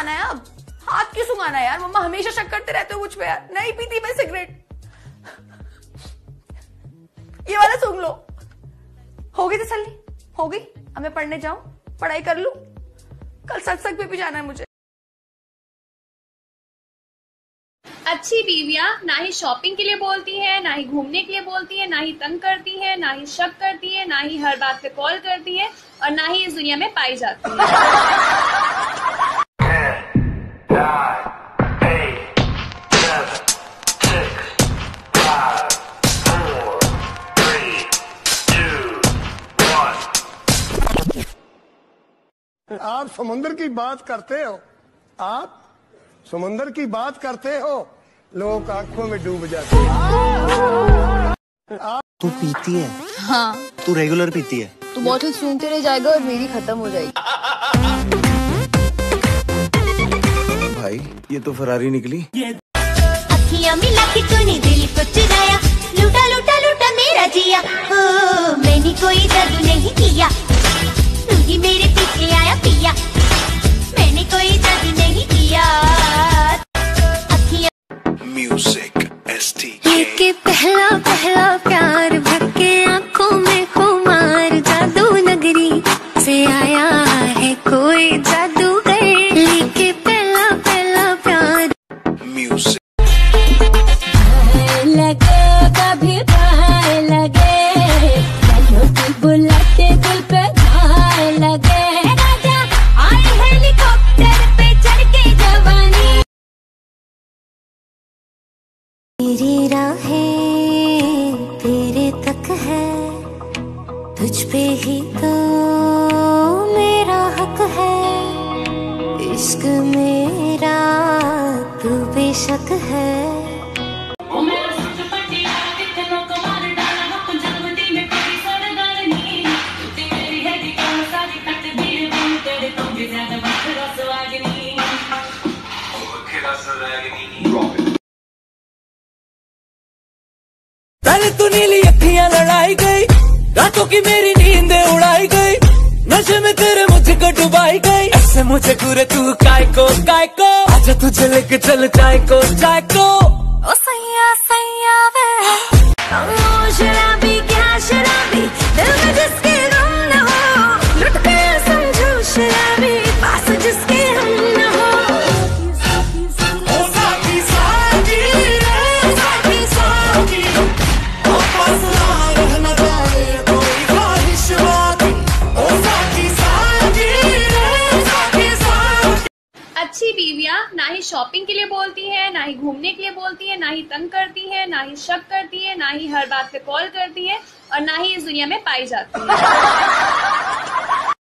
सुंघाना है अब, हाथ क्यों सुंघाना है यार? मम्मा हमेशा शक करते रहते हो मुझ पे यार। नहीं पीती मैं सिगरेट। ये वाला सूंघ लो। हो गई तसल्ली? हो गई? अब मैं पढ़ने जाऊं, पढ़ाई कर लूं, कल सत्संग पे भी जाना है मुझे। अच्छी बीवियां ना ही शॉपिंग के लिए बोलती है, ना ही घूमने के लिए बोलती है, ना ही तंग करती है, ना ही शक करती है, ना ही हर बात पे कॉल करती है, और ना ही इस दुनिया में पाई जाती है। 10, 9, 8, 7, 6, 5, 4, 3, 2, 1। आप समुद्र की बात करते हो, आप समुद्र की बात करते हो, लोग आंखों में डूब जाते हैं। तू पीती है? हाँ। तू रेगुलर पीती है? तू बॉटल सूंघते रह जाएगा और मेरी खत्म हो जाएगी। भाई ये तो फरारी निकली। अखियां मिला के तूने दिल को चुराया, लूटा लूटा लूटा मेरा जिया। ओ मैंने कोई जादू नहीं किया, तू ही मेरे पीछे आया पिया। मैंने कोई जादू नहीं किया। Music STK। लेके पहला पहला प्यार भटके आंखों में खुमार, जादू नगरी से आया है कोई जादूगर। लेके पहला पहला प्यार म्यूजिक लगे कभी भाई लगे, चलो की बुलाते दिल पे भाई लगे। राजा आए हेलीकॉप्टर पे चढ़ के जवानी। तेरी राहें तेरे तक है, तुझ पे ही तो मेरा हक है। इश्क मेरा तू बेशक है। पहले तू नीली अखियां लड़ाई गई, रातों की मेरी नींद उड़ाई गई, नशे में तेरे मुझको डुबाई गई। ऐसे मुझे घूरे तू काय को आजा तुझे लेके चल चाय को ओ सैया सैया वे ओ शराबी क्या शराबी, दिल में जिसके गम न हो, लुट गया समझो शराबी, पास जिसके हम न हो। अच्छी बीवियां ना ही शॉपिंग के लिए बोलती है, ना ही घूमने के लिए बोलती है, ना ही तंग करती है, ना ही शक करती है, ना ही हर बात पे कॉल करती है, और ना ही इस दुनिया में पाई जाती है।